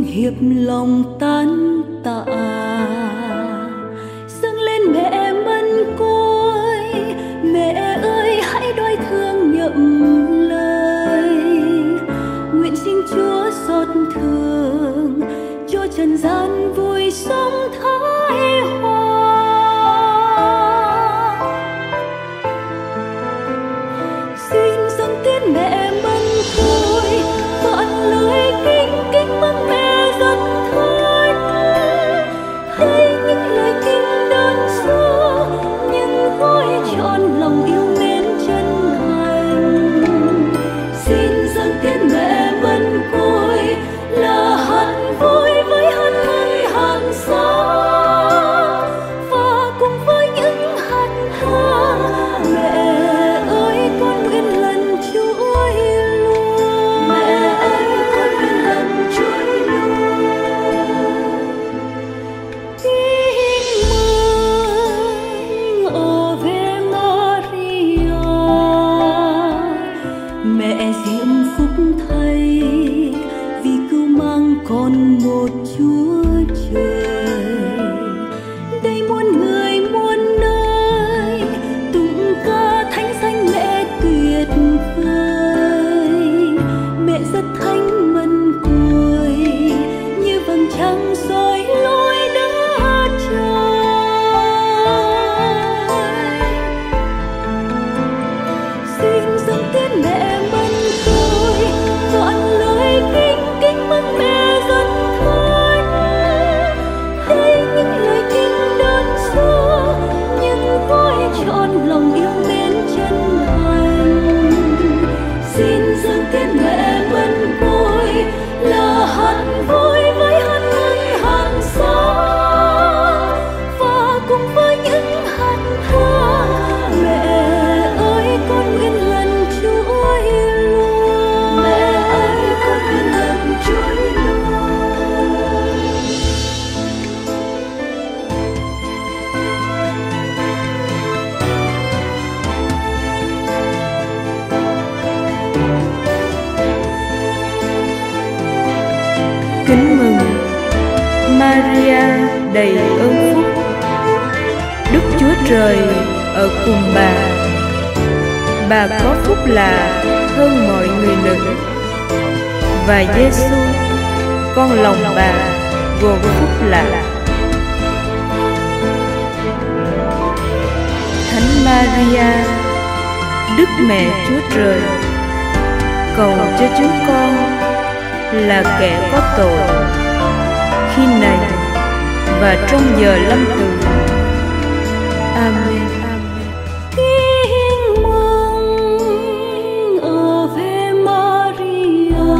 hiệp lòng tan tạ. Dâng lên mẹ mân côi, mẹ ơi hãy đoái thương nhậm lời. Nguyện xin Chúa xót thương cho trần gian vui sống thái hòa. Xin dâng tiếng mẹ mân côi, vạn lời kính kính mừng mẹ rất thánh. Hãy những lời kinh đơn sơ, nhưng gói trọn lòng yêu mến chân thành. Xin dâng tiếng mẹ mân côi là hạt vui với hân mừng hàng xa, và cùng với những hạt thơ mẹ ơi con nguyện lần chuỗi luôn. Mẹ ơi con nguyện lần chuỗi luôn. Kính mừng Ave Maria, mẹ diễm phúc thay vì cứu mang con một Chúa Trời. Đây muôn người muôn nơi tụng ca thánh danh mẹ tuyệt vời. Mẹ rất thánh mân côi như vầng trăng soi lối đất trời. Xin dâng tiếng mẹ mân côi, vạn lời kính kính mừng mẹ rất thánh. Hãy những lời kinh đơn sơ, nhưng gói trọn lòng yêu mến chân thành. Xin dâng tiếng mẹ mân côi là hạt vui với hân mừng hàng xa, và cùng với những hạt thơ mẹ ơi con nguyện lần chuỗi luôn. Mẹ ơi con nguyện lần chuỗi luôn. Kính mừng Maria đầy ơn phúc, Đức Chúa Trời ở cùng bà. Bà có phúc lạ hơn mọi người nữ, và Giêsu con lòng bà gồm phúc lạ. Thánh Maria, Đức Mẹ Chúa Trời, cầu cho chúng con là kẻ có tội, khi này và trong giờ lâm tử. Amen. Kính mừng Ave Maria,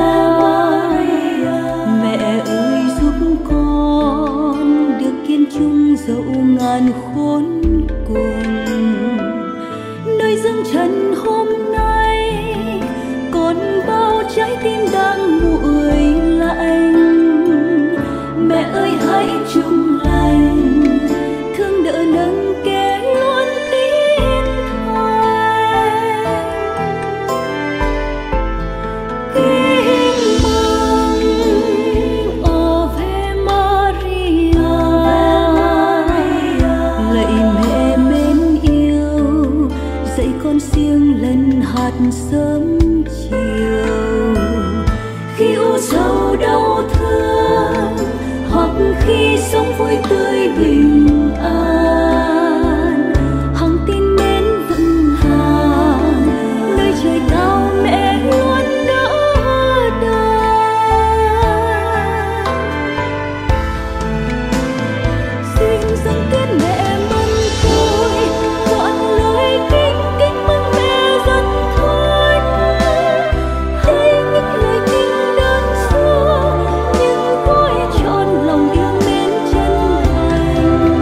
mẹ ơi giúp con được kiên chung dẫu ngàn khốn cùng. Nơi dâng trần hôm nay còn bao trái tim đang nguội lạnh. Mẹ ơi hãy chung lành, thương đỡ nâng kẻ luôn tin thành. Kính mừng Ave Maria, lạy mẹ mến yêu, dạy con siêng lần hạt sớm chiều. Khi u sầu đau thương, hoặc khi sống vui tươi bình an, hằng tin mến vững vàng, nơi trời cao mẹ luôn đỡ đần. Xin dâng tiếng mẹ mân côi, vạn lời kính kính mừng mẹ rất thánh. Hãy những lời kinh đơn sơ, nhưng gói trọn lòng yêu mến chân thành.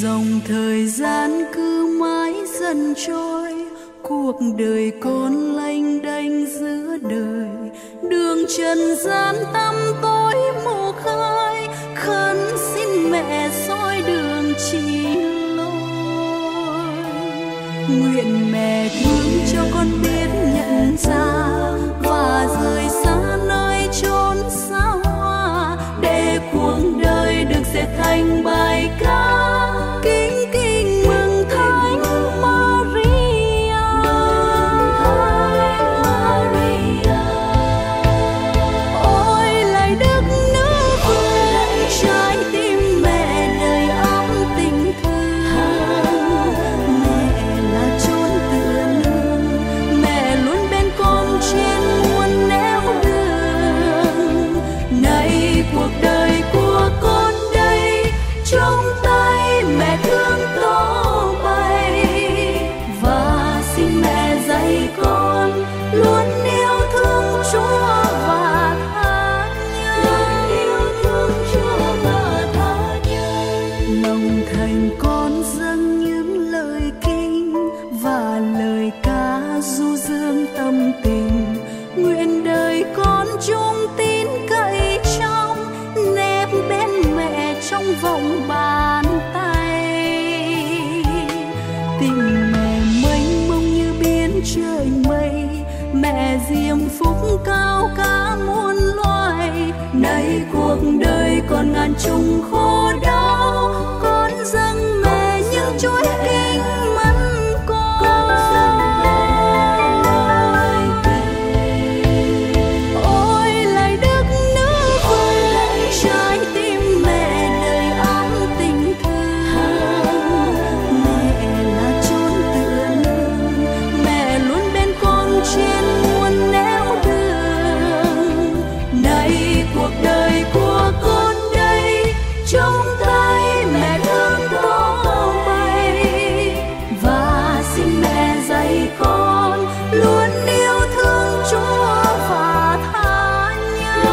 Dòng thời gian cứ mãi dần trôi, cuộc đời con lênh đênh giữa đời, đường trần gian tăm tối mù khơi, khấn xin mẹ soi đường chỉ lối. Nguyện mẹ thương cho con biết nhận ra và rời xa nơi chốn xa hoa, để cuộc đời được dệt thành bài ca kính kính mừng Thánh Maria. Ôi lạy đức nữ vương, trái tim mẹ đầy ấm tình thương. Mẹ là chốn tựa nương, mẹ luôn bên con trên muôn nẻo đường. Nay cuộc đời của con đây, trong tay mẹ thương tỏ bày, và xin mẹ dạy con luôn yêu thương Chúa và tha nhân. Lòng thành con dâng những lời kinh và lời ca du dương tâm tình, nguyện đời con chung tín cậy trong, nép bên mẹ trong vòng bàn tay. Tình mẹ mênh mông như biển trời mây, mẹ diêm phúc cao cả muôn loài. Nay cuộc đời còn ngàn trùng khổ đau, con dâng mẹ những chuỗi kinh mắn con. Ôi lạy đức nữ vương, trái tim mẹ đầy ấm tình thương. Mẹ là chốn tựa nương, mẹ luôn bên con trên muôn nẻo đường. Nay cuộc đời của con đây, trong tay mẹ thương tỏ bày, và xin mẹ dạy con luôn yêu thương Chúa và tha nhân.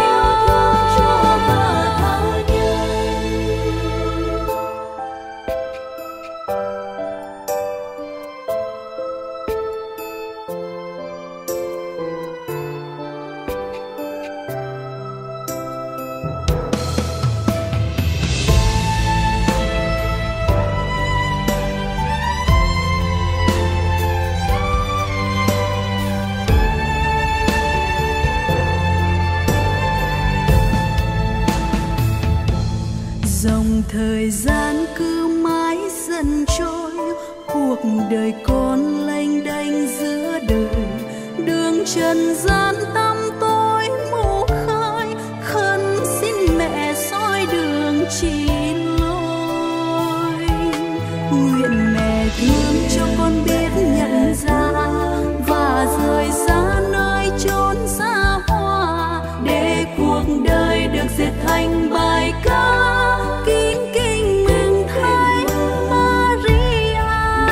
Dòng thời gian cứ mãi dần trôi, cuộc đời con lênh đênh giữa đời, đường trần gian tăm tối mù khơi, khấn xin mẹ soi đường chỉ lối. Nguyện mẹ thương cho con biết nhận ra và rời xa nơi chốn xa hoa, để cuộc đời được dệt thành bài ca kính kính mừng Thánh Maria.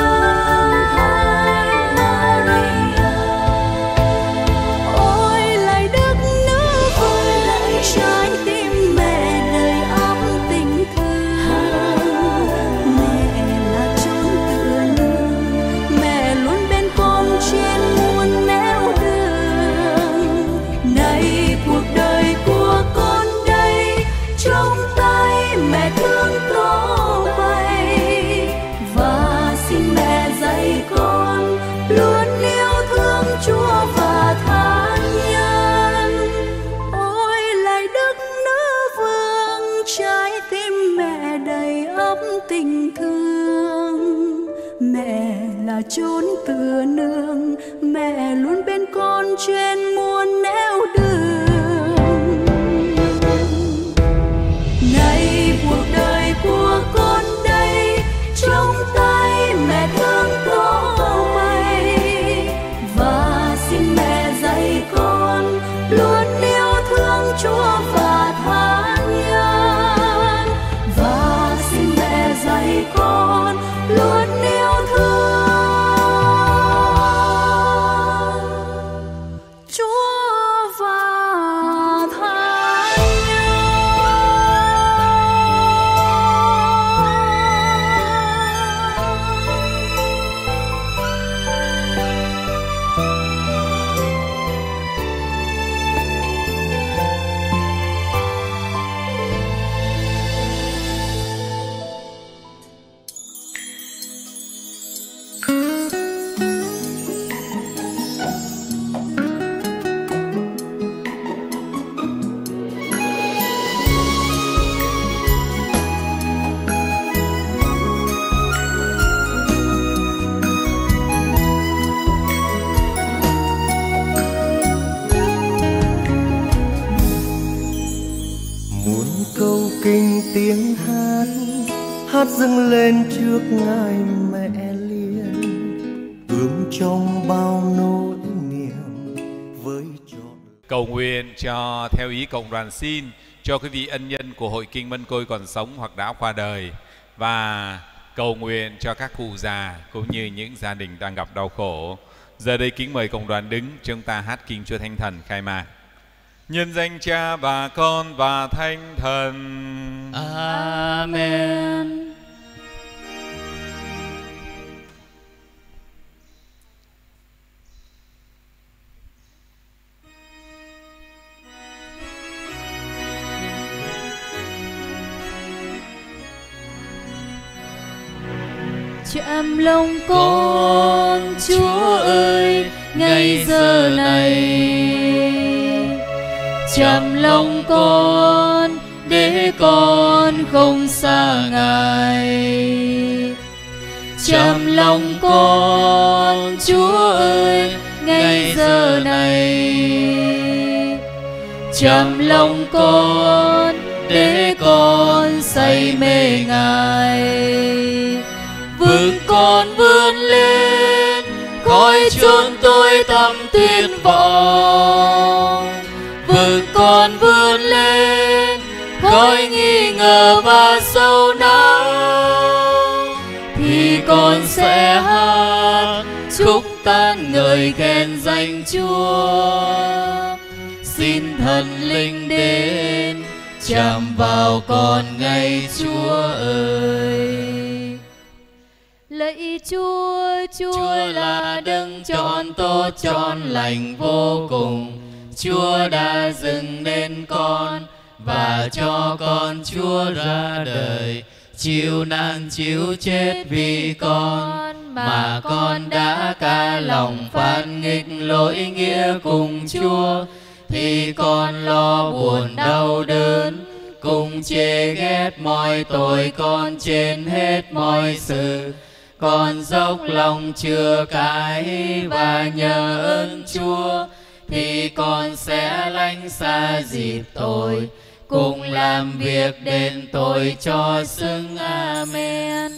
Ôi lạy đức nữ vương, trái tim mẹ đầy ấm tình thương. Mẹ là chốn tựa nương, mẹ luôn bên con trên muôn nẻo đường. Nay cuộc đời của con đây, trong tay mẹ thương tỏ bày, và xin mẹ dạy con luôn yêu thương Chúa và tha nhân. Ôi lạy đức nữ vương, trái tim mẹ đầy ấm tình thương. Mẹ là chốn tựa nương, mẹ luôn bên con trên muôn nẻo đường. Nay cuộc đời của con đây, trong tay mẹ thương tỏ bày, và xin mẹ dạy con luôn yêu thương Chúa và tha nhân. Và xin mẹ dạy con luôn yêu thương Chúa và muôn câu kinh tiếng hát, hát dâng lên trước ngài mẹ liền, ươm trong bao nỗi niềm với trọn. Cầu nguyện cho theo ý cộng đoàn xin cho quý vị ân nhân của Hội Kinh Mân Côi còn sống hoặc đã qua đời, và cầu nguyện cho các cụ già cũng như những gia đình đang gặp đau khổ. Giờ đây kính mời cộng đoàn đứng, chúng ta hát Kinh Chúa Thánh Thần khai mạc. Nhân danh Cha và Con và Thánh Thần. Amen. Chạm lòng con Chúa ơi ngay giờ này, chạm lòng con để con không xa Ngài. Chạm lòng con Chúa ơi ngay giờ này, chạm lòng con để con say mê Ngài. Vươn con vươn lên khỏi chốn tôi tăm tuyệt vọng, vươn con vươn lên khỏi nghi ngờ và sâu não, thì con sẽ hát chúc tan ngợi khen danh Chúa. Xin Thần Linh đến chạm vào con ngay Chúa ơi. Lạy Chúa, Chúa là đấng chọn tốt chọn lành vô cùng. Chúa đã dâng nên con và cho con Chúa ra đời, chịu nạn chịu chết vì con, mà con đã cả lòng phản nghịch lỗi nghĩa cùng Chúa, thì con lo buồn đau đớn, cùng chê ghét mọi tội con trên hết mọi sự. Con dốc lòng chừa cải và nhờ ơn Chúa, thì con sẽ lánh xa dịp tội, cùng làm việc đền tội cho xứng. Amen.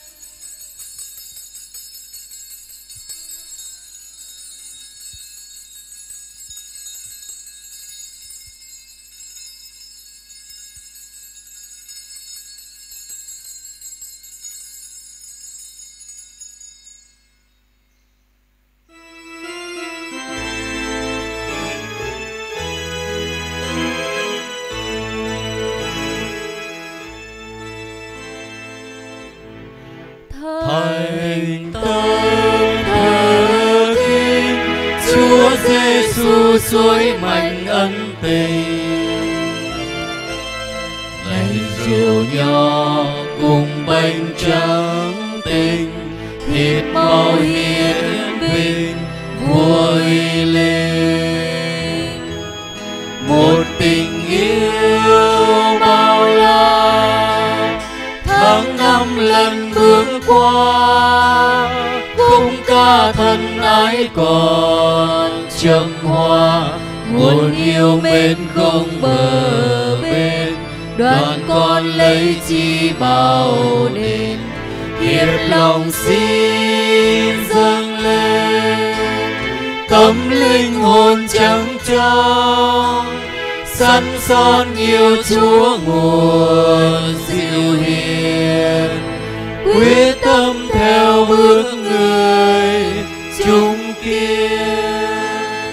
Thành tâm thờ kính Chúa Giêsu suối mạnh ân tình, ngày rượu nho cùng bánh trắng tinh, thịt màu hiến vinh vui lên. Một tình yêu bao la tháng năm lần bước qua, khúc ca thân ái còn châm hoa, nguồn yêu mến không bờ bên. Đoàn con lấy chi bao đền, hiệp lòng xin dâng lên. Tấm linh hồn trắng trong, sẵn son yêu Chúa nguồn dịu hiền, quyết tâm theo bước người chung kiên.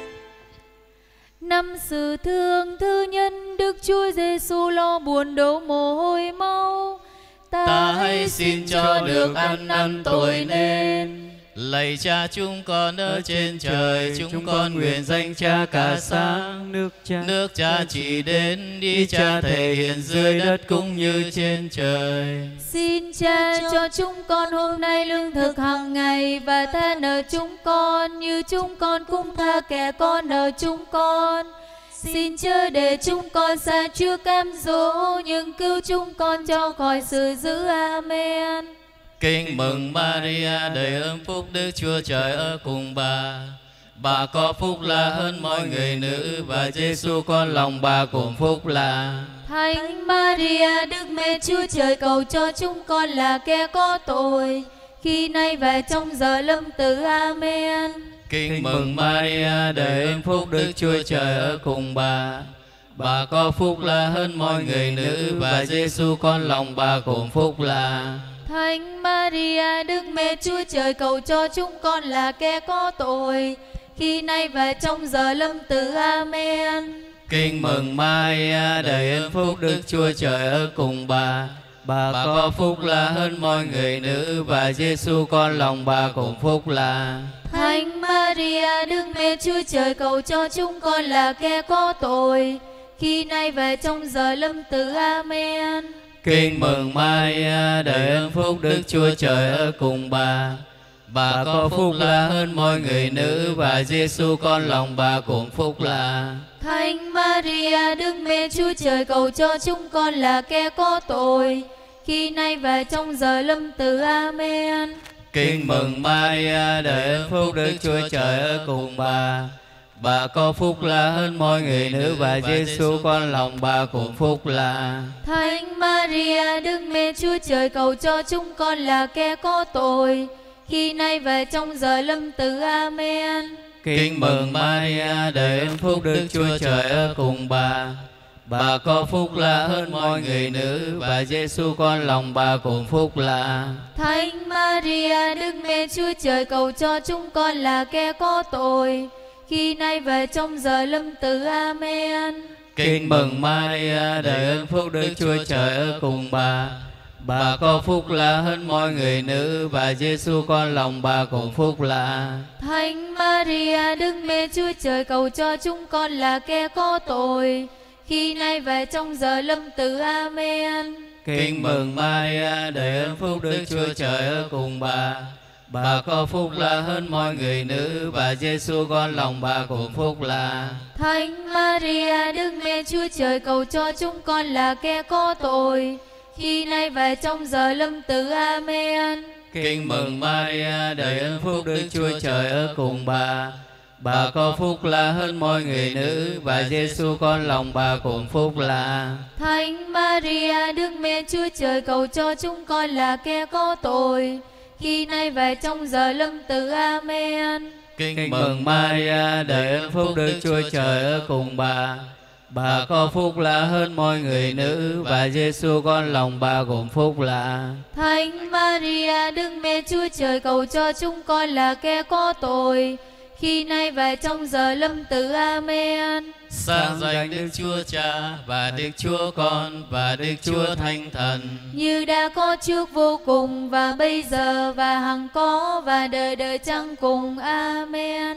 Năm sự thương thứ nhân Đức Chúa Giêsu lo buồn đổ mồ hôi máu, ta hãy xin cho được ăn năn tội nên. Lạy Cha chúng con ở trên trời, chúng con nguyện danh Cha cả sáng, nước Cha chỉ đến, ý Cha thể hiện dưới đất cũng như trên trời. Xin Cha cho chúng con hôm nay lương thực hàng ngày, và tha nợ chúng con như chúng con cũng tha kẻ con nợ chúng con. Xin chớ để chúng con xa trước cám dỗ, nhưng cứu chúng con cho khỏi sự dữ. Amen. Kinh mừng Maria đầy ơn phúc, Đức Chúa Trời ở cùng bà có phúc là hơn mọi người nữ, và Giêsu con lòng bà cũng phúc là. Thánh Maria Đức Mẹ Chúa Trời, cầu cho chúng con là kẻ có tội, khi nay và trong giờ lâm tử. Amen. Kinh mừng Maria, đầy ơn phúc, Đức Chúa Trời ở cùng bà. Bà có phúc là hơn mọi người nữ, và Giêsu con lòng bà cũng phúc là. Thánh Maria Đức Mẹ Chúa Trời, cầu cho chúng con là kẻ có tội, khi nay và trong giờ lâm tử. Amen. Kinh mừng Maria, đầy ơn phúc, Đức Chúa Trời ở cùng bà. Bà có phúc là hơn mọi người nữ, và Giêsu con lòng bà cũng phúc là. Thánh Maria Đức Mẹ Chúa Trời, cầu cho chúng con là kẻ có tội, khi nay và trong giờ lâm tử. Amen. Kinh mừng Maria, đầy ơn phúc, Đức Chúa Trời ở cùng bà. Bà có phúc là hơn mọi người nữ, và Giêsu con lòng bà cũng phúc là. Thánh Maria Đức Mẹ Chúa Trời, cầu cho chúng con là kẻ có tội, khi nay và trong giờ lâm tử. Amen. Kinh mừng Maria, đầy ơn phúc, Đức Chúa Trời ở cùng bà. Bà có phúc là hơn mọi người nữ, và Giêsu con lòng bà cũng phúc là. Thánh Maria Đức Mẹ Chúa Trời, cầu cho chúng con là kẻ có tội, khi nay và trong giờ lâm tử. Amen. Kinh mừng Maria, đầy ơn phúc, Đức Chúa Trời ở cùng bà. Bà có phúc là hơn mọi người nữ, và Giêsu con lòng bà cũng phúc là. Thánh Maria Đức Mẹ Chúa Trời, cầu cho chúng con là kẻ có tội, khi nay và trong giờ lâm tử. Amen. Kinh mừng Maria, đầy ơn phúc, Đức Chúa Trời ở cùng bà. Bà có phúc là hơn mọi người nữ, và Giêsu con lòng bà cũng phúc là. Thánh Maria Đức Mẹ Chúa Trời, cầu cho chúng con là kẻ có tội, khi nay và trong giờ lâm tử. Amen. Kinh mừng Maria, đầy ơn phúc, Đức Chúa Trời ở cùng bà. Bà có phúc là hơn mọi người nữ, và Giêsu con lòng bà cũng phúc là. Thánh Maria Đức Mẹ Chúa Trời, cầu cho chúng con là kẻ có tội, khi nay và trong giờ lâm tử. Amen. Kinh mừng Maria, đầy ơn phúc, Đức Chúa Trời ở cùng bà. Bà có phúc là hơn mọi người nữ, và Giêsu con lòng bà cũng phúc là. Thánh Maria Đức Mẹ Chúa Trời, cầu cho chúng con là kẻ có tội, khi nay và trong giờ lâm tử. Amen. Kinh mừng Maria, đầy ơn phúc, Đức Chúa Trời ở cùng bà. Bà có phúc là hơn mọi người nữ, và Giêsu con lòng bà cũng phúc là. Thánh Maria Đức Mẹ Chúa Trời, cầu cho chúng con là kẻ có tội, khi nay và trong giờ lâm tử. Amen. Sáng danh Đức Chúa Cha và Đức Chúa Con và Đức Chúa Thánh Thần, như đã có trước vô cùng, và bây giờ và hằng có, và đời đời chẳng cùng. Amen.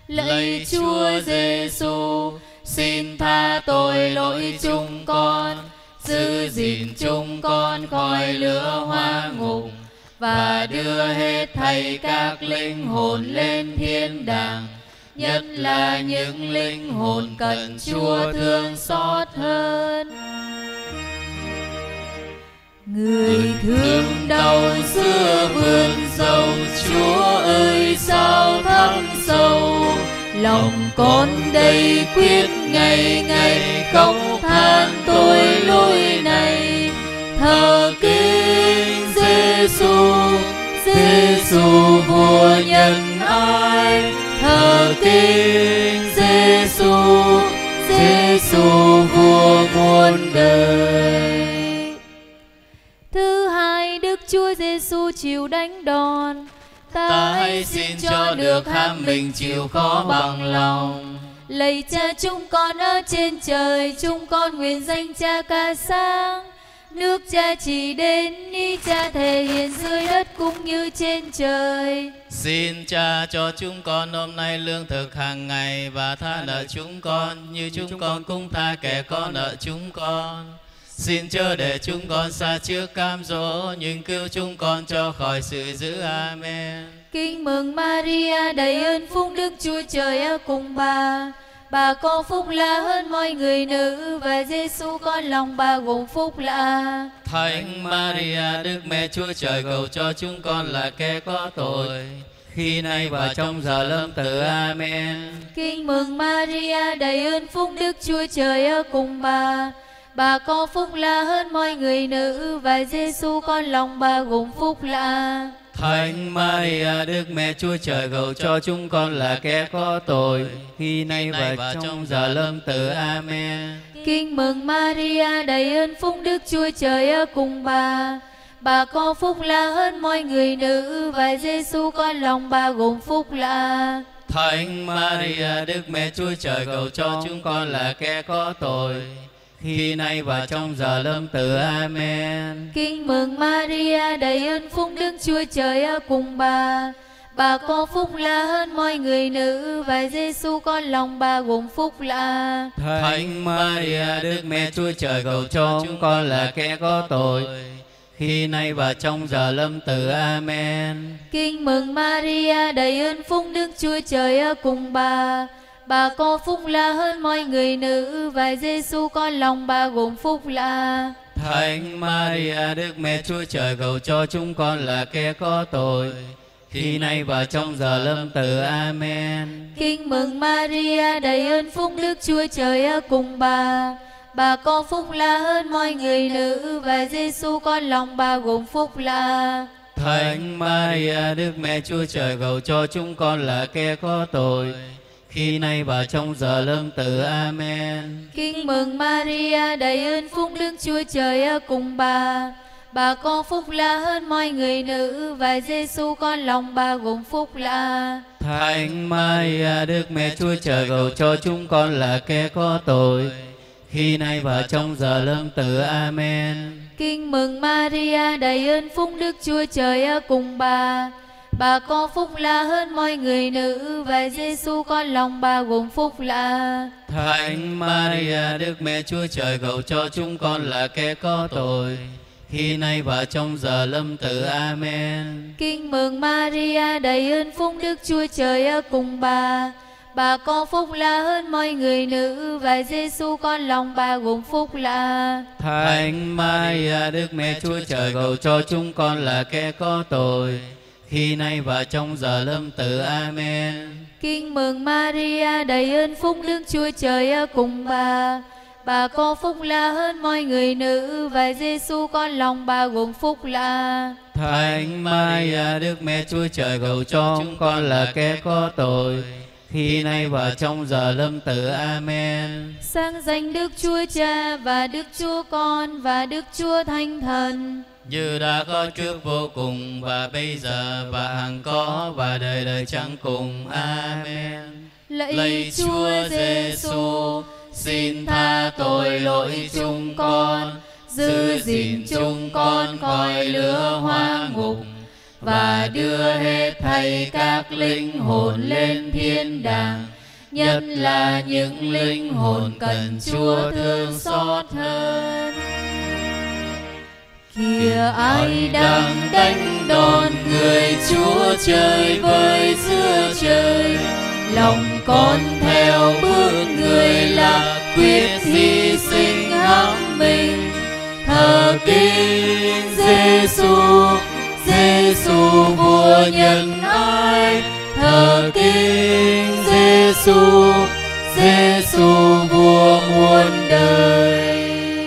Lạy Chúa Giêsu, xin tha tội lỗi chúng con, giữ gìn chúng con khỏi lửa hoa ngục, và đưa hết thảy các linh hồn lên thiên đàng, nhất là những linh hồn cần Chúa thương xót hơn. Người thương đau xưa vườn dầu, Chúa ơi sao thắm sâu, lòng con đây quyết ngày ngày khóc than tội lỗi này. Thờ kính Giêsu, Giêsu vua nhân ái, thờ kính Giêsu, Giêsu vua muôn đời. Thứ hai, Đức Chúa Giêsu chịu đánh đòn, ta hãy xin cho được ham mình chịu khó bằng lòng. Lạy Cha chúng con ở trên trời, chúng con nguyện danh Cha ca sáng, nước Cha chỉ đến, ý Cha thể hiện dưới đất cũng như trên trời. Xin Cha cho chúng con hôm nay lương thực hàng ngày, và tha nợ chúng con như chúng con cũng tha kẻ có nợ chúng con. Xin chớ để chúng con xa trước cám dỗ, nhưng cứu chúng con cho khỏi sự dữ. Amen. Kính mừng Maria, đầy ơn phúc, Đức Chúa Trời ở cùng bà. Bà có phúc là hơn mọi người nữ, và Giêsu con lòng bà gồm phúc là. Thánh Maria, Đức Mẹ Chúa Trời, cầu cho chúng con là kẻ có tội, khi nay và trong giờ lâm tử. Amen. Kính mừng Maria, đầy ơn phúc, Đức Chúa Trời ở cùng bà. Bà có phúc lạ hơn mọi người nữ, và Giêsu con lòng bà gồm phúc lạ. Thánh Maria Đức Mẹ Chúa Trời, cầu cho chúng con là kẻ có tội, khi nay và trong giờ lâm tử. Amen. Kinh mừng Maria đầy ơn phúc, Đức Chúa Trời ở cùng bà. Bà có phúc lạ hơn mọi người nữ, và Giêsu con lòng bà gồm phúc lạ. Thánh Maria Đức Mẹ Chúa Trời, cầu cho chúng con là kẻ có tội, khi nay và trong giờ lâm tử. Amen. Kinh mừng Maria đầy ơn phúc, Đức Chúa Trời ở cùng bà. Bà có phúc lạ hơn mọi người nữ, và Giêsu con lòng bà gồm phúc lạ. Thánh Maria Đức Mẹ Chúa Trời, cầu cho chúng con là kẻ có tội, khi nay và trong giờ lâm tử. Amen. Kinh mừng Maria đầy ơn phúc, Đức Chúa Trời ở cùng bà. Bà có phúc lạ hơn mọi người nữ, và Giêsu con lòng bà gồm phúc lạ. Thánh Maria Đức Mẹ Chúa Trời, cầu cho chúng con là kẻ có tội, khi nay và trong giờ lâm tử. Amen. Kinh mừng Maria đầy ơn phúc, Đức Chúa Trời ở cùng bà. Bà có phúc lạ hơn mọi người nữ, và Giêsu con lòng bà gồm phúc lạ. Thánh Maria Đức Mẹ Chúa Trời, cầu cho chúng con là kẻ có tội, khi nay và trong giờ lâm tử. Amen. Kinh mừng Maria đầy ơn phúc, Đức Chúa Trời ở cùng bà. Bà có phúc lạ hơn mọi người nữ, và Giêsu con lòng bà gồm phúc lạ. Thánh Maria Đức Mẹ Chúa Trời, cầu cho chúng con là kẻ có tội, khi nay và trong giờ lâm tử. Amen. Kinh mừng Maria đầy ơn phúc, Đức Chúa Trời ở cùng bà. Bà có phúc lạ hơn mọi người nữ, và Giêsu con lòng bà gồm phúc lạ. Thánh Maria Đức Mẹ Chúa Trời, cầu cho chúng con là kẻ có tội, khi nay và trong giờ lâm tử. Amen. Kinh mừng Maria đầy ơn phúc, Đức Chúa Trời ở cùng bà. Bà có phúc lạ hơn mọi người nữ, và Giêsu con lòng bà gồm phúc lạ. Thánh Maria Đức Mẹ Chúa Trời, cầu cho chúng con là kẻ có tội, khi nay và trong giờ lâm tử. Amen. Kinh mừng Maria đầy ơn phúc, Đức Chúa Trời ở cùng bà. Bà có phúc lạ hơn mọi người nữ, và Giêsu con lòng bà gồm phúc lạ. Thánh Maria Đức Mẹ Chúa Trời, cầu cho chúng con là kẻ có tội, khi nay và trong giờ lâm tử. Amen. Sang danh Đức Chúa Cha và Đức Chúa Con và Đức Chúa Thánh Thần, như đã có trước vô cùng, và bây giờ và hằng có, và đời đời chẳng cùng. Amen. lạy Chúa Giêsu, xin tha tội lỗi chúng con, giữ gìn chúng con khỏi lửa hỏa ngục, và đưa hết thảy các linh hồn lên thiên đàng, nhất là những linh hồn cần Chúa thương xót hơn. Kìa ai đang đánh đòn người Chúa Trời với giữa trời, lòng con theo bước người là quyết hy sinh hãm mình. Thờ kính Giêsu, Giêsu vua nhân ái. Thờ kính Giêsu, Giêsu vua muôn đời.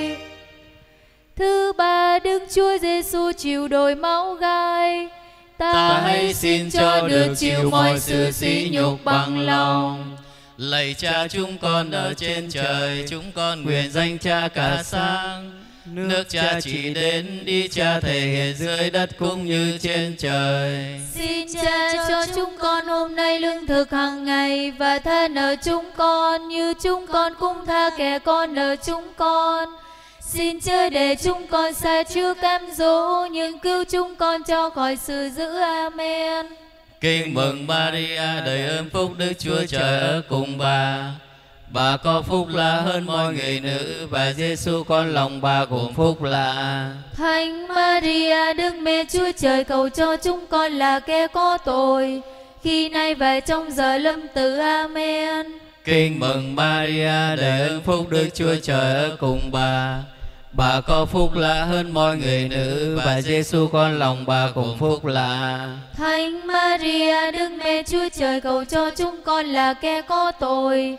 Thứ ba, Đức Chúa Giêsu chịu đồi máu gai. Ta hãy xin cho được chịu mọi sự sỉ nhục bằng lòng. Lạy Cha chúng con ở trên trời, chúng con nguyện danh Cha cả sáng. Nước Cha chỉ đến, ý Cha thể hiện dưới đất cũng như trên trời. Xin Cha cho chúng con hôm nay lương thực hàng ngày, và tha nợ chúng con như chúng con cũng tha kẻ con nợ chúng con. Xin chớ để chúng con sa trước cám dỗ, nhưng cứu chúng con cho khỏi sự dữ. Amen. Kinh mừng Maria đầy ơn phúc, Đức Chúa Trời ở cùng bà. Bà có phúc lạ hơn mọi người nữ, và Giêsu con lòng bà cũng phúc lạ. Thánh Maria Đức Mẹ Chúa Trời, cầu cho chúng con là kẻ có tội, khi nay và trong giờ lâm tử. Amen. Kinh mừng Maria đầy ơn phúc, Đức Chúa Trời ở cùng bà. Bà có phúc lạ hơn mọi người nữ, và Giêsu con lòng bà cũng phúc lạ. Thánh Maria Đức Mẹ Chúa Trời, cầu cho chúng con là kẻ có tội,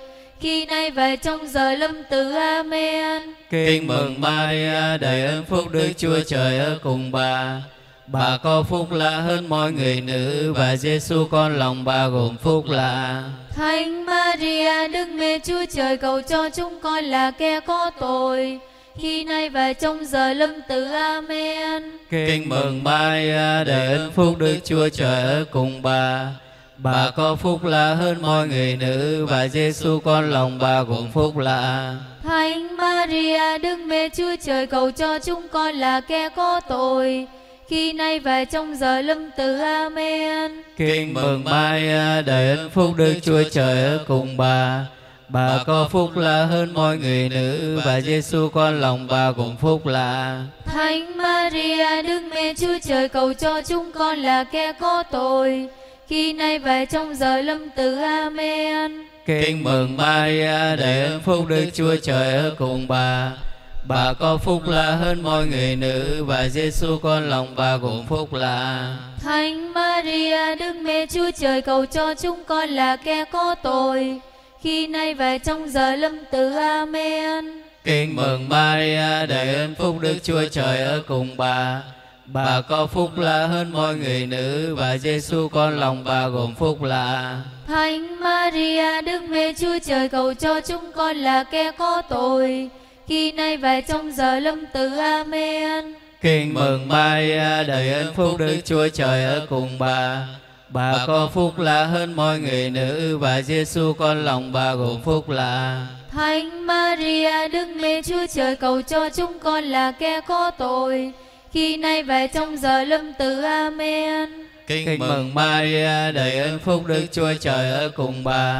khi nay và trong giờ lâm tử. Amen. Kinh mừng Maria, đầy ơn phúc, Đức Chúa Trời ở cùng bà. Bà có phúc lạ hơn mọi người nữ, và Giêsu con lòng bà gồm phúc lạ. Thánh Maria, Đức Mẹ Chúa Trời, cầu cho chúng con là kẻ có tội, khi nay và trong giờ lâm tử. Amen. Kinh mừng Maria, đầy ơn phúc, Đức Chúa Trời ở cùng bà. Bà có phúc lạ hơn mọi người nữ, và Giêsu con lòng bà gồm phúc lạ. Thánh Maria, Đức Mẹ Chúa Trời, cầu cho chúng con là kẻ có tội, khi nay và trong giờ lâm tử. Amen. Kinh mừng Maria, đầy ơn phúc, Đức Chúa Trời ở cùng bà. Bà có phúc lạ hơn mọi người nữ, và Giêsu con lòng bà gồm phúc lạ. Thánh Maria, Đức Mẹ Chúa Trời, cầu cho chúng con là kẻ có tội, khi nay và trong giờ lâm tử. Amen. Kinh mừng Maria, đầy ơn phúc, Đức Chúa Trời ở cùng bà. Bà có phúc lạ hơn mọi người nữ, và Giêsu con lòng bà gồm phúc lạ. Thánh Maria, Đức Mẹ Chúa Trời, cầu cho chúng con là kẻ có tội, khi nay và trong giờ lâm tử. Amen. Kinh mừng Maria, đầy ơn phúc, Đức Chúa Trời ở cùng bà. Bà có phúc lạ hơn mọi người nữ, và Giêsu con lòng bà gồm phúc lạ. Thánh Maria, Đức Mẹ Chúa Trời, cầu cho chúng con là kẻ có tội, khi nay và trong giờ lâm tử. Amen. Kinh mừng Maria, đầy ơn phúc, Đức Chúa Trời ở cùng bà. Bà có phúc lạ hơn mọi người nữ, và Giêsu con lòng bà gồm phúc lạ. Thánh Maria, Đức Mẹ Chúa Trời, cầu cho chúng con là kẻ có tội, khi nay và trong giờ lâm tử. Amen. Kinh mừng Maria, đầy ơn phúc, Đức Chúa Trời ở cùng bà.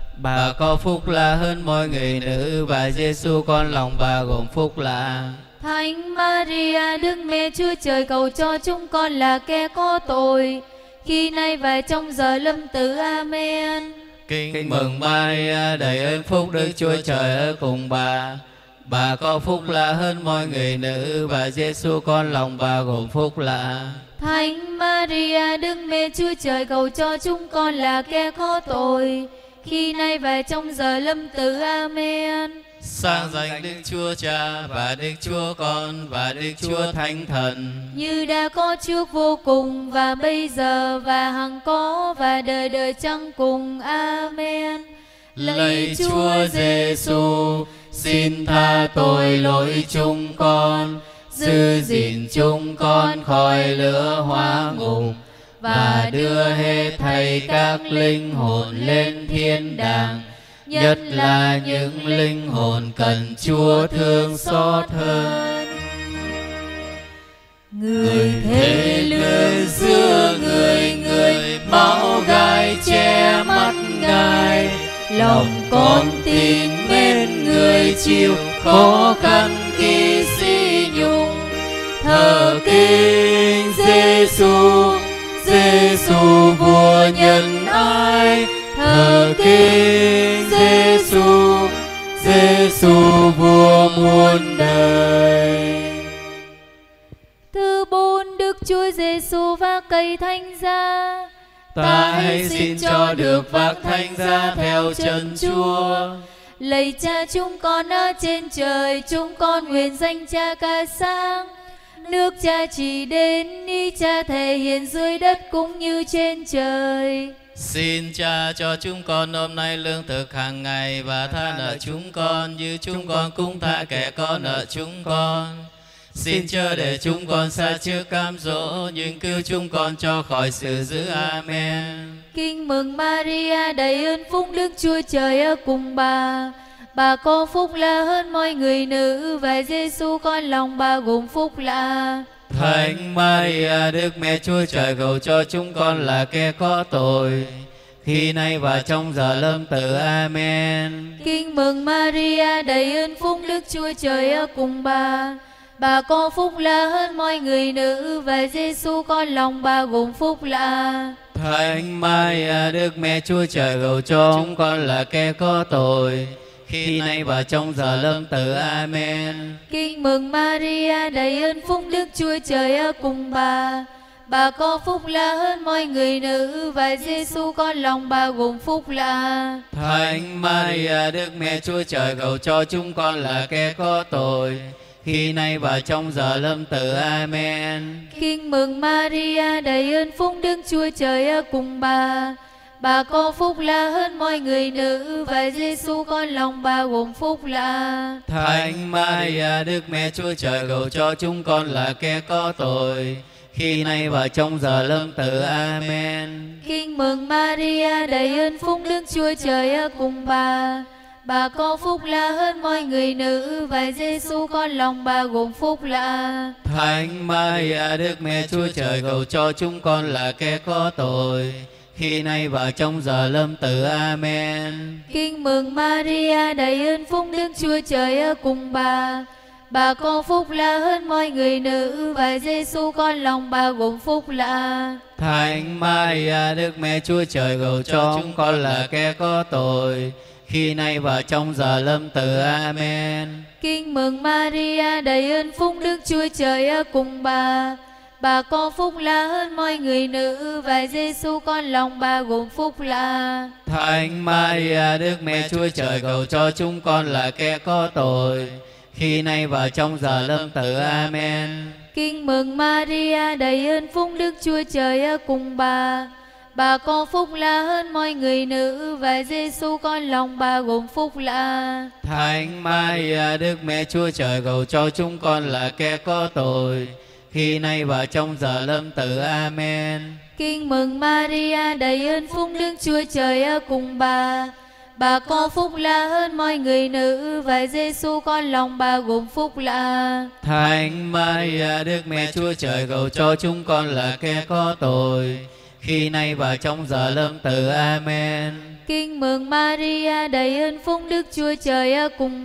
Bà có phúc lạ hơn mọi người nữ, và Giêsu con lòng bà gồm phúc lạ. Thánh Maria, Đức Mẹ Chúa Trời, cầu cho chúng con là kẻ có tội, khi nay và trong giờ lâm tử. Amen. Kinh mừng Maria, đầy ơn phúc, Đức Chúa Trời ở cùng bà. Bà có phúc lạ hơn mọi người nữ, và Giêsu con lòng bà gồm phúc lạ. Thánh Maria, Đức Mẹ Chúa Trời, cầu cho chúng con là kẻ có tội, khi nay và trong giờ lâm tử. Amen. Sang danh Đức Chúa Cha và Đức Chúa Con và Đức Chúa Thánh Thần, như đã có trước vô cùng, và bây giờ và hằng có, và đời đời chẳng cùng. Amen. Lạy Chúa Giêsu, xin tha tội lỗi chúng con, giữ gìn chúng con khỏi lửa hỏa ngục, và đưa hết thảy các linh hồn lên thiên đàng, nhất là những linh hồn cần Chúa thương xót hơn. Người Thế lương giữa người máu gai che mắt Ngài, lòng con tin mến người chịu khó khăn khi sỉ nhục. Thờ kính Giêsu, Giêsu vua nhân ái. Thờ kính Giêsu, Giêsu vua muôn đời. Thứ 4, Đức Chúa Giêsu vác cây thánh giá. Ta hãy xin cho được vác thánh giá theo chân Chúa. Lạy Cha chúng con ở trên trời, chúng con nguyện danh Cha ca sáng. Nước Cha chỉ đến, ý Cha thể hiện dưới đất cũng như trên trời. Xin Cha cho chúng con hôm nay lương thực hàng ngày, và tha nợ chúng con như chúng con cũng tha kẻ có nợ chúng con. Xin chớ để chúng con sa trước cám dỗ, nhưng cứu chúng con cho khỏi sự dữ. Amen. Kinh mừng Maria, đầy ơn phúc, Đức Chúa Trời ở cùng bà. Bà có phúc lạ hơn mọi người nữ, và Giêsu con lòng bà gồm phúc lạ. Thánh Maria, Đức Mẹ Chúa Trời, cầu cho chúng con là kẻ có tội, khi nay và trong giờ lâm tử. Amen. Kinh mừng Maria, đầy ơn phúc, Đức Chúa Trời ở cùng bà. Bà có phúc lạ hơn mọi người nữ, và Giêsu con lòng bà gồm phúc lạ. Thánh Maria, Đức Mẹ Chúa Trời, cầu cho chúng con là kẻ có tội, khi nay và trong giờ lâm tử. Amen. Kinh mừng Maria, đầy ơn phúc, Đức Chúa Trời ở cùng bà. bà có phúc lạ hơn mọi người nữ, và Giêsu con lòng bà gồm phúc lạ. Thánh Maria Đức Mẹ Chúa Trời, cầu cho chúng con là kẻ có tội, khi nay và trong giờ lâm tử. Amen. Kinh mừng Maria đầy ơn phúc, Đức Chúa Trời ở cùng bà có phúc lạ hơn mọi người nữ, và Giêsu con lòng bà gồm phúc lạ. Thánh Maria Đức Mẹ Chúa Trời, cầu cho chúng con là kẻ có tội, khi nay và trong giờ lâm tử. Amen. Kinh mừng Maria đầy ơn phúc, Đức Chúa Trời ở cùng bà có phúc lạ hơn mọi người nữ, và Giêsu con lòng bà gồm phúc lạ. Thánh Maria Đức Mẹ Chúa Trời, cầu cho chúng con là kẻ có tội, khi nay và trong giờ lâm tử. Amen. Kinh mừng Maria đầy ơn phúc, Đức Chúa Trời ở cùng bà có phúc lạ hơn mọi người nữ, và Giêsu con lòng bà gồm phúc lạ. Thánh Maria Đức Mẹ Chúa Trời, cầu cho chúng con là kẻ có tội, khi nay và trong giờ lâm tử. Amen. Kinh mừng Maria đầy ơn phúc, Đức Chúa Trời ở cùng bà có phúc lạ hơn mọi người nữ, và Giêsu con lòng bà gồm phúc lạ. Thánh Maria Đức Mẹ Chúa Trời, cầu cho chúng con là kẻ có tội, khi nay và trong giờ lâm tử. Amen. Kinh mừng Maria đầy ơn phúc, Đức Chúa Trời ở cùng bà có phúc lạ hơn mọi người nữ, và Giêsu con lòng bà gồm phúc lạ. Thánh Maria Đức Mẹ Chúa Trời, cầu cho chúng con là kẻ có tội, khi nay và trong giờ lâm tử. Amen. Kinh mừng Maria đầy ơn phúc, Đức Chúa Trời ở cùng bà có phúc lạ hơn mọi người nữ, và Giêsu con lòng bà gồm phúc lạ. Thánh Maria Đức Mẹ Chúa Trời, cầu cho chúng con là kẻ có tội, khi nay và trong giờ lâm tử. Amen. Kinh mừng Maria đầy ơn phúc, Đức Chúa Trời ở cùng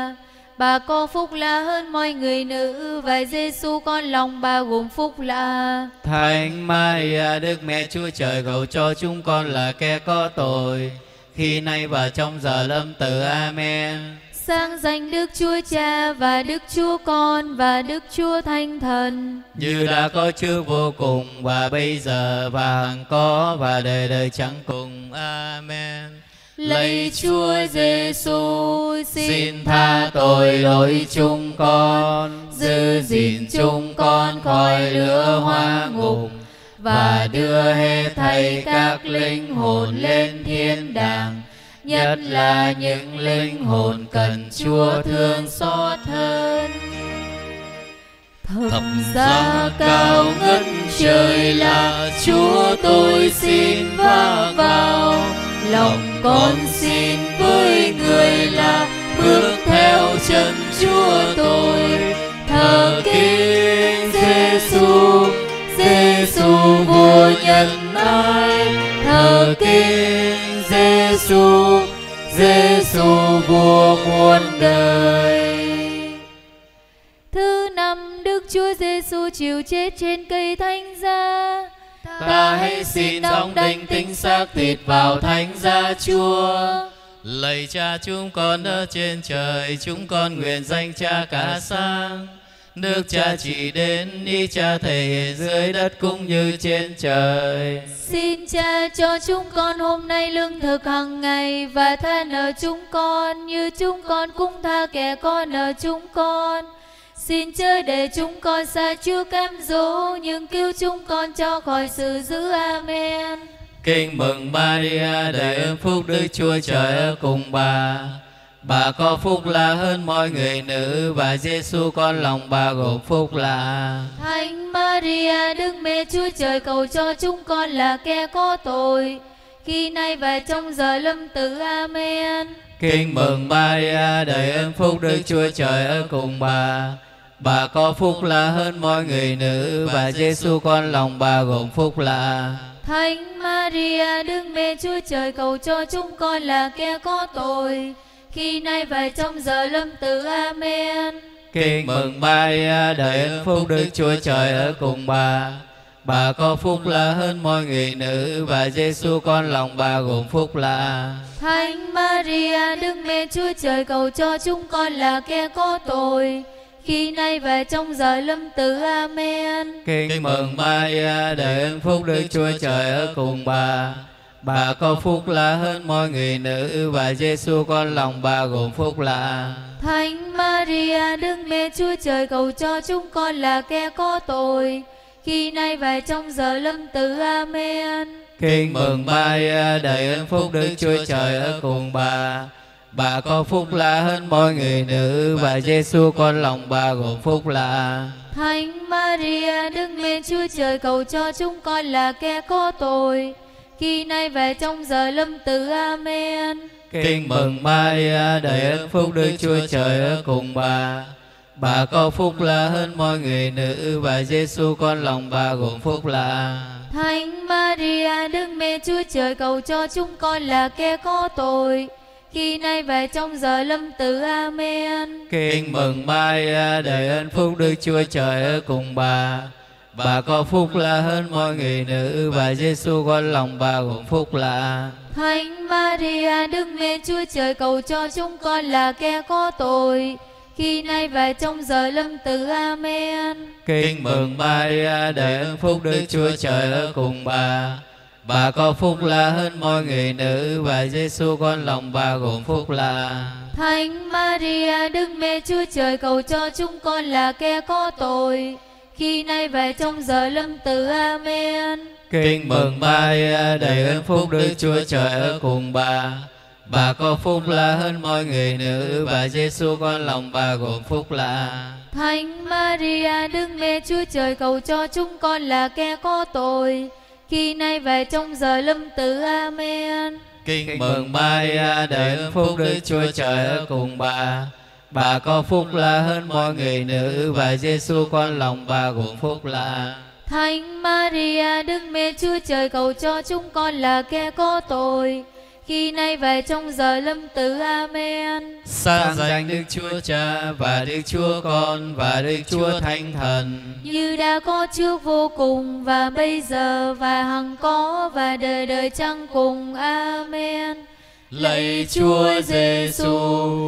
bà có phúc lạ hơn mọi người nữ, và Giêsu con lòng bà gồm phúc lạ. Thánh Maria Đức Mẹ Chúa Trời, cầu cho chúng con là kẻ có tội, khi nay và trong giờ lâm tử. Amen. Sang danh Đức Chúa Cha và Đức Chúa Con và Đức Chúa Thánh Thần, như đã có trước vô cùng, và bây giờ và hằng có, và đời đời chẳng cùng. Amen. lạy Chúa Giêsu, Xin tha tội lỗi chúng con, giữ gìn chúng con khỏi lửa hóa ngục, và đưa hết thảy các linh hồn lên thiên đàng, nhất là những linh hồn cần Chúa thương xót hơn. Thập giá cao ngất trời là Chúa, tôi xin vác vào lòng con xin với người là bước theo chân Chúa tôi. Thờ kính Giêsu, Giêsu vua nhân ái, thờ kính Giêsu, Giêsu vua muôn đời. Thứ năm, Đức Chúa Giêsu chịu chết trên cây thánh giá. Ta hãy xin đóng đinh tính xác thịt vào thánh giá Chúa. Lạy Cha chúng con ở trên trời, chúng con nguyện danh Cha cả sáng. Nước Cha chỉ đến, ý Cha thể hiện dưới đất cũng như trên trời. Xin Cha cho chúng con hôm nay lương thực hàng ngày, và tha nợ chúng con như chúng con cũng tha kẻ có nợ chúng con. Xin chớ để chúng con xa trước cám dỗ, nhưng cứu chúng con cho khỏi sự dữ. Amen. Kinh mừng Maria đầy ơn phúc, Đức Chúa Trời ở cùng bà. Bà có phúc lạ hơn mọi người nữ, và Giêsu con lòng bà gồm phúc lạ. Thánh Maria Đức Mẹ Chúa Trời, cầu cho chúng con là kẻ có tội, khi nay và trong giờ lâm tử. Amen. Kinh mừng Maria đầy ơn phúc, Đức Chúa Trời ở cùng bà. Bà có phúc lạ hơn mọi người nữ, và Giêsu con lòng bà gồm phúc lạ. Thánh Maria Đức Mẹ Chúa Trời, cầu cho chúng con là kẻ có tội, khi nay và trong giờ lâm tử. Amen. Kinh mừng Maria đầy ơn phúc, Đức Chúa Trời ở cùng bà. Bà có phúc lạ hơn mọi người nữ, và Giêsu con lòng bà gồm phúc lạ. Thánh Maria Đức Mẹ Chúa Trời, cầu cho chúng con là kẻ có tội, khi nay và trong giờ lâm tử. Amen. Kinh mừng Maria, đầy ơn phúc, Đức Chúa Trời ở cùng bà. Bà có phúc lạ hơn mọi người nữ, và Giêsu con lòng bà gồm phúc lạ. Thánh Maria, Đức Mẹ Chúa Trời, cầu cho chúng con là kẻ có tội, khi nay và trong giờ lâm tử. Amen. Kinh mừng Maria, đầy ơn phúc, Đức Chúa Trời ở cùng bà. Bà có phúc lạ hơn mọi người nữ, và Giêsu con lòng bà gồm phúc lạ. Thánh Maria, Đức Mẹ Chúa Trời, cầu cho chúng con là kẻ có tội, khi nay và trong giờ lâm tử. Amen. Kinh mừng Maria, đầy ơn phúc, Đức Chúa Trời ở cùng bà. Bà có phúc lạ hơn mọi người nữ, và Giêsu con lòng bà gồm phúc lạ. Thánh Maria, Đức Mẹ Chúa Trời, cầu cho chúng con là kẻ có tội, khi nay và trong giờ lâm tử. Amen. Kinh mừng Maria, đầy ơn phúc, Đức Chúa Trời ở cùng bà. Bà có phúc lạ hơn mọi người nữ, và Giêsu con lòng bà gồm phúc lạ. Thánh Maria, Đức Mẹ Chúa Trời, cầu cho chúng con là kẻ có tội, khi nay và trong giờ lâm tử. Amen. Kinh mừng Maria, đầy ơn phúc, Đức Chúa Trời ở cùng bà. Bà có phúc lạ hơn mọi người nữ, và Giêsu con lòng bà gồm phúc lạ. Thánh Maria, Đức Mẹ Chúa Trời, cầu cho chúng con là kẻ có tội, khi nay và trong giờ lâm tử. Amen. Kinh mừng Maria, đầy ơn phúc, Đức Chúa Trời ở cùng bà. Bà có phúc lạ hơn mọi người nữ, và Giêsu con lòng bà gồm phúc lạ. Thánh Maria, Đức Mẹ Chúa Trời, cầu cho chúng con là kẻ có tội, khi nay và trong giờ lâm tử. Amen. Kinh mừng Maria, đầy ơn phúc, Đức Chúa Trời ở cùng bà. Bà có phúc lạ hơn mọi người nữ, và Giêsu con lòng bà gồm phúc lạ. Thánh Maria, Đức Mẹ Chúa Trời, cầu cho chúng con là kẻ có tội, khi nay và trong giờ lâm tử. Amen. Sáng danh Đức Chúa Cha và Đức Chúa Con và Đức Chúa Thánh Thần, như đã có trước vô cùng, và bây giờ và hằng có, và đời đời chẳng cùng. Amen. Lạy Chúa Giêsu,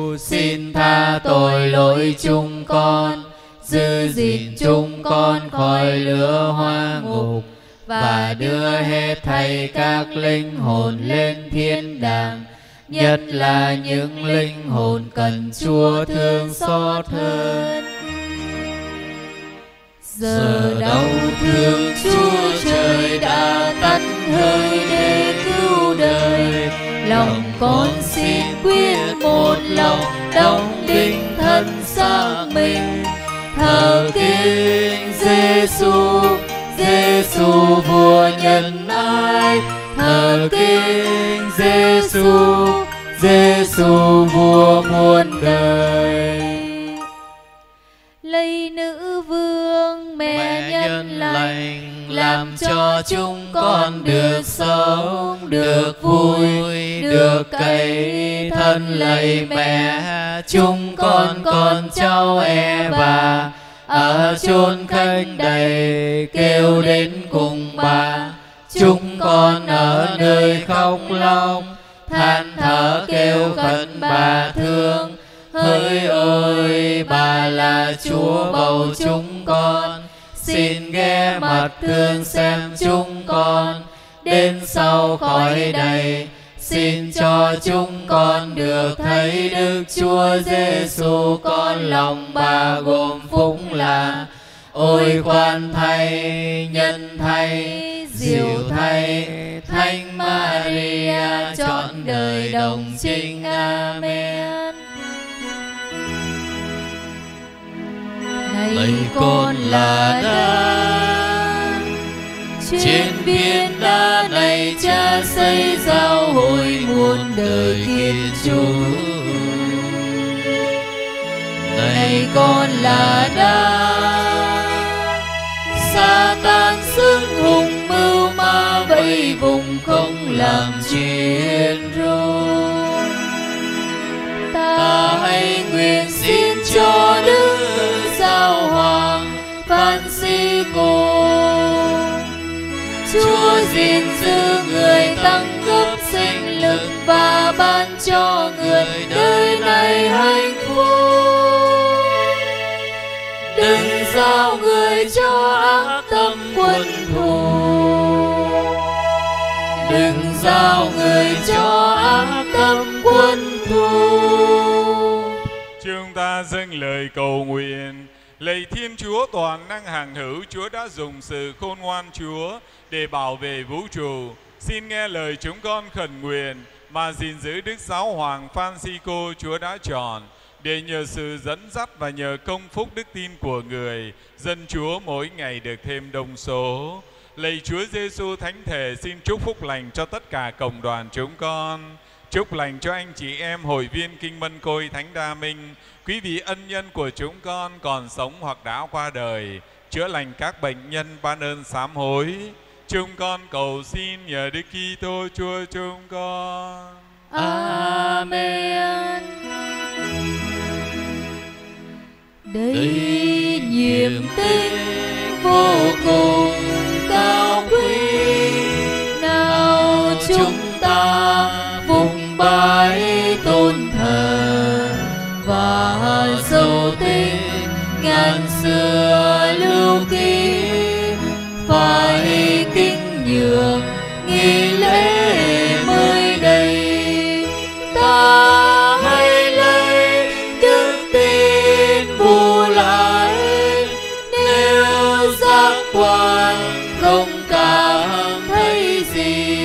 xin tha tội lỗi chúng con, giữ gìn chúng con khỏi lửa hoa ngục, và đưa hết thảy các linh hồn lên thiên đàng, nhất là những linh hồn cần Chúa thương xót hơn. Giờ đau thương Chúa Trời đã tắt hơi để cứu đời, lòng con xin quyết một lòng đóng đinh thân xác mình, thờ kính Giêsu, Giêsu vua nhân ái, thờ kính Giêsu, Giêsu vua muôn đời. Lạy nữ vương mẹ nhân lành, làm cho chúng con được sống, được vui, được cậy thân. Lạy mẹ, chúng con cháu Eva ở chốn khách đầy kêu đến cùng bà. Chúng con ở nơi khóc lóc than thở kêu khẩn bà thương. Hỡi ơi, bà là Chúa bầu chúng con, xin ghé mặt thương xem chúng con. Đến sau khói đầy, xin cho chúng con được thấy Đức Chúa Giêsu con lòng bà gồm phúc lạ. Ôi khoan thay, nhân thay, diệu thay, Thánh Maria trọn đời đồng trinh. Amen. Lạy con là đá, trên biển đá này Cha xây giao hội muôn đời kiên trú. Này con là đá, Sa-tan sức hùng mưu ma vây vùng không làm chuyện rối. Ta hãy nguyện xin cho Đức Giáo Hoàng Francisco, Chúa gìn giữ người, tăng cấp sinh lực và ban cho người đời này hạnh phúc. quân thù. Đừng giao người cho ác tâm quân thù. Chúng ta dâng lời cầu nguyện. Lạy Thiên Chúa toàn năng hàng hữu, Chúa đã dùng sự khôn ngoan Chúa để bảo vệ vũ trụ. Xin nghe lời chúng con khẩn nguyện mà gìn giữ Đức Giáo Hoàng Francisco Chúa đã chọn, để nhờ sự dẫn dắt và nhờ công phúc đức tin của người, dân Chúa mỗi ngày được thêm đông số. Lạy Chúa Giêsu Thánh Thể, xin chúc phúc lành cho tất cả cộng đoàn chúng con. Chúc lành cho anh chị em hội viên Kinh Mân Côi Thánh Đa Minh, quý vị ân nhân của chúng con còn sống hoặc đã qua đời, chữa lành các bệnh nhân ban ơn sám hối. Chúng con cầu xin nhờ Đức Kitô Chúa chúng con. Amen. Đây nhiệm tích vô cùng cao quý, nào chúng ta phụng bái tôn thờ và dấu tên ngàn xưa lưu ký, phải kính nhường nghi lễ mới đây. Ta hãy lấy đức tin bù lại, nếu giác quan không cảm thấy gì,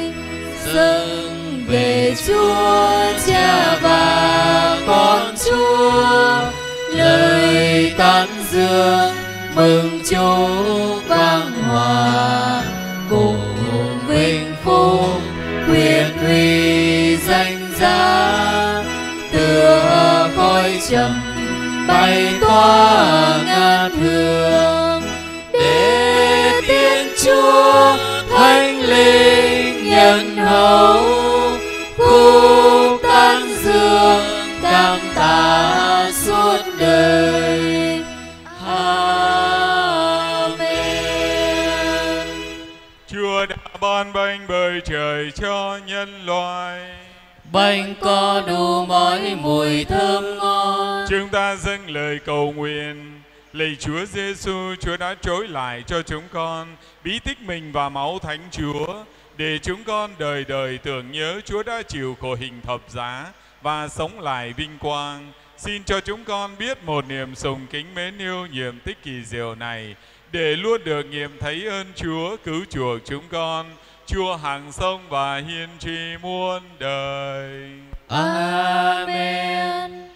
dâng về Chúa Cha và con Chúa lời tán dương mừng chúc vang hòa, cùng vinh phúc quyền uy danh giá, tựa khói trầm bay tỏa ngát hương, để Thiên Chúa Thánh Linh nhân hậu khúc tán dương cảm tạ suốt đời. Amen. Chúa đã ban bánh bơi trời cho nhân loại, Bánh có đủ mọi mùi thơm ngon. chúng ta dâng lời cầu nguyện. Lạy Chúa Giêsu, Chúa đã trối lại cho chúng con bí tích mình và máu Thánh Chúa, để chúng con đời đời tưởng nhớ Chúa đã chịu khổ hình thập giá và sống lại vinh quang. Xin cho chúng con biết một niềm sùng kính mến yêu nhiệm tích kỳ diệu này, để luôn được nghiệm thấy ơn Chúa cứu chuộc chúng con, Chúa hàng sông và hiên tri muôn đời. Amen.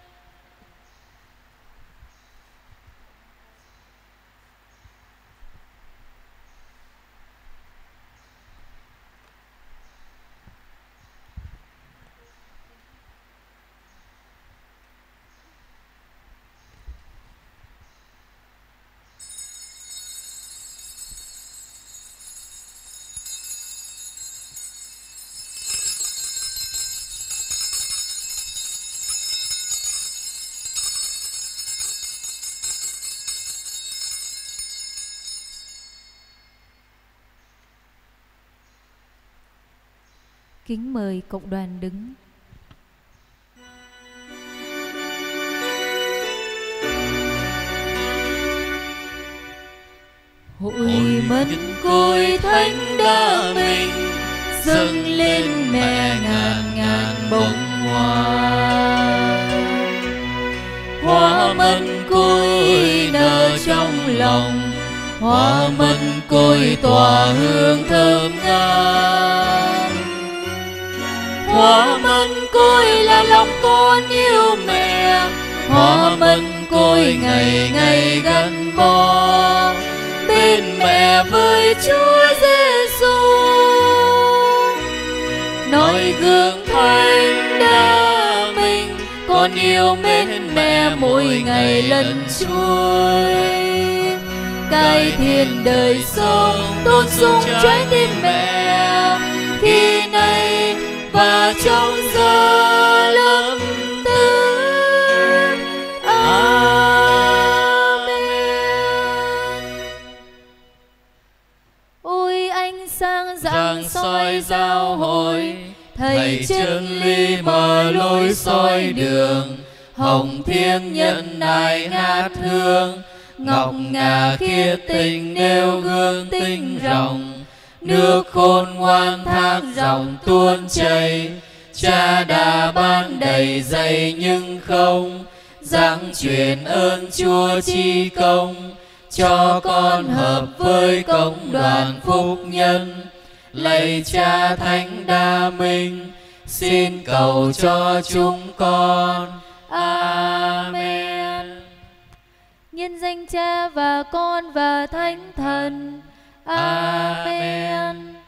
Kính mời cộng đoàn đứng. Hội mân côi Thánh Đa Minh, dâng lên mẹ ngàn ngàn bông hoa. Hoa mân côi nở trong lòng, hoa mân côi tỏa hương thơm ngát. Hoa mân côi là lòng con yêu mẹ, hoa mân côi ngày ngày gắn bó bên mẹ với Chúa Giêsu. Noi gương Thánh Đa Minh, con yêu mến mẹ mỗi ngày lần trôi. Cải thiên đời sống tôn sùng trái tim mẹ, khi nay và trong giờ lâm tử. Amen. Ôi ánh sáng rạng soi giao hội, thầy chân lý mở lối soi đường, hồng thiêng nhận nài ngát hương, ngọc ngà khiết tình nêu gương tinh ròng, nước khôn ngoan thác dòng tuôn chảy. Cha đã ban đầy dạy nhưng không giảng truyền ơn Chúa chi công, cho con hợp với công đoàn phúc nhân. Lạy Cha Thánh Đa Minh, xin cầu cho chúng con. Amen. Nhân danh Cha và Con và Thánh Thần. Amen.